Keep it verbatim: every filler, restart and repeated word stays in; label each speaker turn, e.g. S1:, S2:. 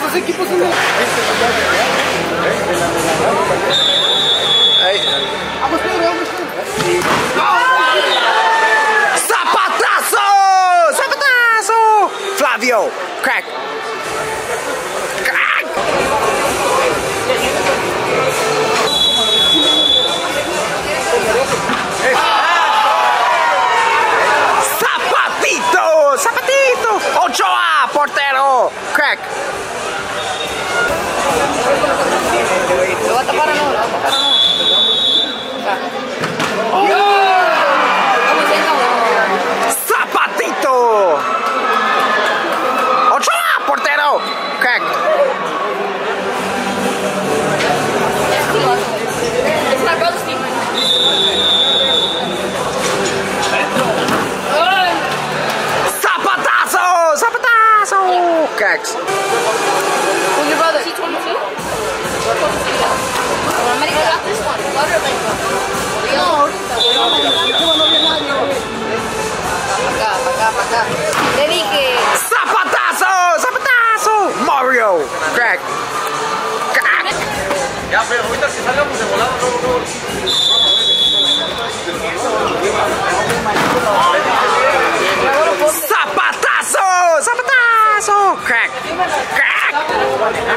S1: estos equipos son de... Ahí. Vamos, Pedro, vamos, Pedro.
S2: ¡Zapatazo! ¡Zapatazo! Flavio, crack. Crack. Zapatito, zapatito. Ochoa, portero, crack.
S3: ¿Lo va a tapar o no? ¿Lo va a tapar o no?
S2: Zapatito. Ochoa, portero, crack.
S3: It's my brother's team.
S2: Zapatazo, zapatazo, cracks.
S3: Who's your brother? Is he twenty-two? America got this one. Acá, acá, acá. Le dije.
S2: Zapatazo, zapatazo. Mario, crack. Crack.
S4: Ya, pero ahorita si salgamos de volado, no, no.
S2: Zapatazo, zapatazo. Crack, crack.